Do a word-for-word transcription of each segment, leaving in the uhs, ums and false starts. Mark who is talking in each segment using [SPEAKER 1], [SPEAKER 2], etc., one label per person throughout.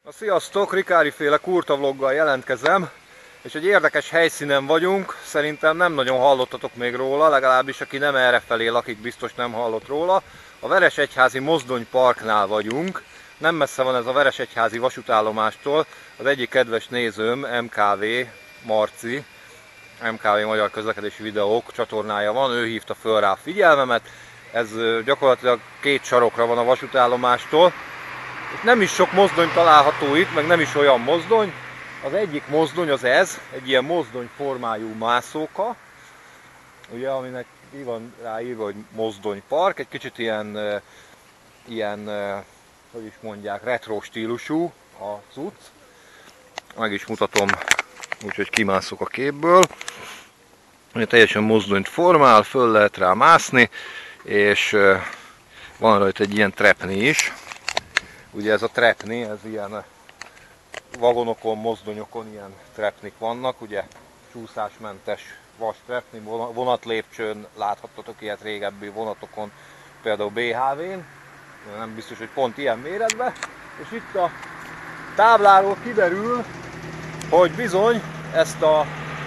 [SPEAKER 1] Na, sziasztok! Rikári féle kurta vloggal jelentkezem, és egy érdekes helyszínen vagyunk. Szerintem nem nagyon hallottatok még róla, legalábbis aki nem errefelé lakik, biztos nem hallott róla. A Veresegyházi Mozdonyparknál vagyunk. Nem messze van ez a Veresegyházi vasútállomástól. Az egyik kedves nézőm, em ká vé Marci, em ká vé Magyar Közlekedési Videók csatornája van, ő hívta föl rá a figyelmemet. Ez gyakorlatilag két sarokra van a vasútállomástól. És nem is sok mozdony található itt, meg nem is olyan mozdony. Az egyik mozdony az ez, egy ilyen mozdony formájú mászóka, ugye, aminek így van ráírva, hogy mozdonypark, egy kicsit ilyen, ilyen, hogy is mondják, retro stílusú a cucc. Meg is mutatom, úgyhogy kimászok a képből. Ugye teljesen mozdonyt formál, föl lehet rá mászni, és van rajta egy ilyen trepni is. Ugye ez a trepni, ez ilyen vagonokon, mozdonyokon ilyen trepnik vannak, ugye csúszásmentes vas trepni, vonatlépcsőn láthattatok ilyet régebbi vonatokon, például bé há vén, nem biztos, hogy pont ilyen méretben, és itt a tábláról kiderül, hogy bizony ezt a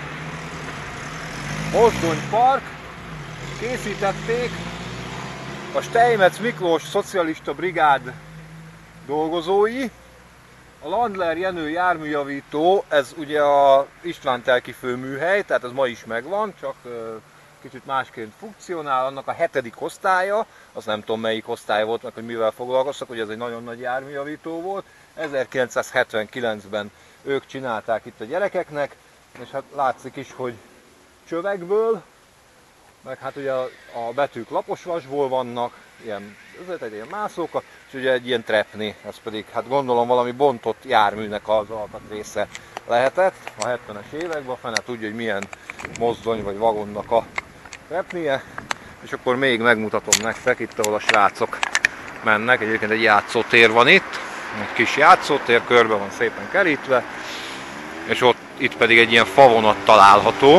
[SPEAKER 1] mozdonypark készítették a Steinmetz Miklós Szocialista Brigád dolgozói. A Landler Jenő járműjavító, ez ugye a Istvántelki főműhely, tehát ez ma is megvan, csak kicsit másként funkcionál. Annak a hetedik osztálya, azt nem tudom melyik osztály volt, meg hogy mivel foglalkoztak, hogy ez egy nagyon nagy járműjavító volt. ezerkilencszázhetvenkilencben ők csinálták itt a gyerekeknek, és hát látszik is, hogy csövekből, meg hát ugye a, a betűk lapos vasból vannak, ilyen, ez egy ilyen mászóka, és ugye egy ilyen trepni, ez pedig hát gondolom valami bontott járműnek az alkatrésze lehetett a hetvenes években, fene tudja, hogy milyen mozdony vagy vagonnak a trepnie, és akkor még megmutatom nektek, itt ahol a srácok mennek, egyébként egy játszótér van itt, egy kis játszótér, körbe van szépen kerítve, és ott itt pedig egy ilyen favonat található,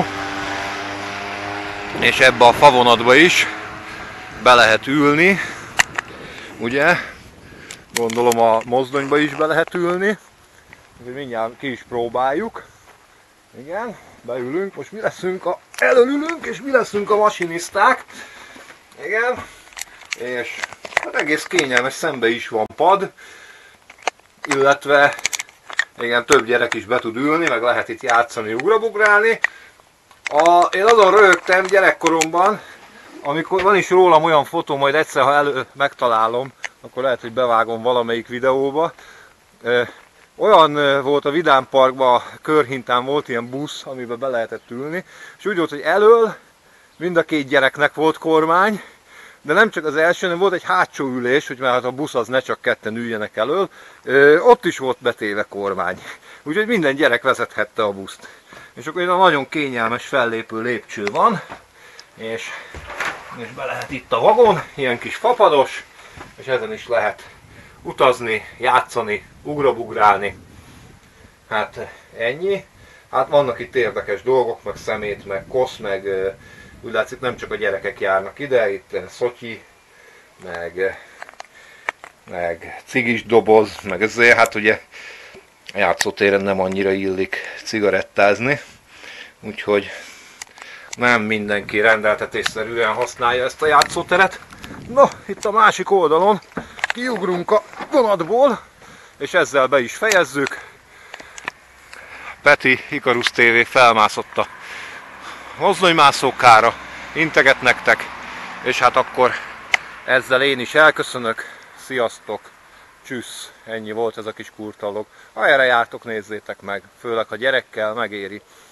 [SPEAKER 1] és ebbe a favonatba is be lehet ülni, ugye, gondolom a mozdonyba is be lehet ülni, úgyhogy mindjárt ki is próbáljuk, igen, beülünk, most mi leszünk a, elölülünk, és mi leszünk a masiniszták, igen, és hát egész kényelmes, szembe is van pad, illetve igen, több gyerek is be tud ülni, meg lehet itt játszani, ugrabugrálni. A, én azon röhögtem gyerekkoromban, amikor van is rólam olyan fotó, majd egyszer, ha elő megtalálom, akkor lehet, hogy bevágom valamelyik videóba. Olyan volt a Vidám Parkban, a körhintán volt ilyen busz, amiben be lehetett ülni, és úgy volt, hogy elől mind a két gyereknek volt kormány, de nem csak az első, hanem volt egy hátsó ülés, hogy már a busz az ne csak ketten üljenek elől, ott is volt betéve kormány. Úgyhogy minden gyerek vezethette a buszt. És akkor egy nagyon kényelmes fellépő lépcső van, és, és be lehet itt a vagon, ilyen kis fapados, és ezen is lehet utazni, játszani, ugrabugrálni. Hát ennyi. Hát vannak itt érdekes dolgok, meg szemét, meg kosz, meg úgy látszik nem csak a gyerekek járnak ide, itt szotyi, meg, meg cigis doboz, meg ezért, hát ugye a játszótéren nem annyira illik cigarettázni, úgyhogy nem mindenki rendeltetésszerűen használja ezt a játszóteret. No, itt a másik oldalon kiugrunk a vonatból, és ezzel be is fejezzük. Peti, Ikarus té vé felmászott a mozdonymászókára, integet nektek, és hát akkor ezzel én is elköszönök. Sziasztok! Csüssz! Ennyi volt ez a kis kurtalog. Ha erre jártok, nézzétek meg, főleg ha gyerekkel, megéri.